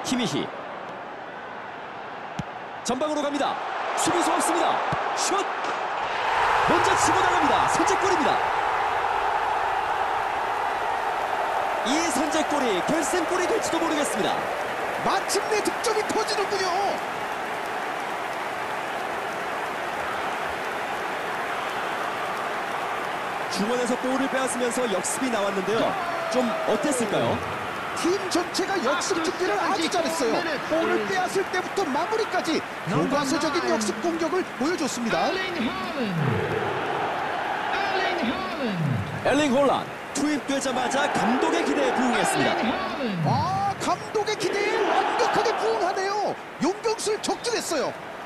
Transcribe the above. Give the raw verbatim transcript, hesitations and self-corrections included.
키미히 전방으로 갑니다. 수비수 없습니다. 슛! 먼저 치고 나갑니다. 선제골입니다. 이 선제골이 결승골이 될지도 모르겠습니다. 마침내 득점이 터지는군요. 중원에서 볼을 빼앗으면서 역습이 나왔는데요. 좀 어땠을까요? 팀 전체가 역습 준비를 아주 잘했어요. 볼을 빼앗을 때부터 마무리까지 교과서적인 역습 공격을 보여줬습니다. 엘링 홀란드 투입되자마자 감독의 기대에 부응했습니다. 아, 감독의 기대에 완벽하게 부응하네요. 용병술 적중했어요.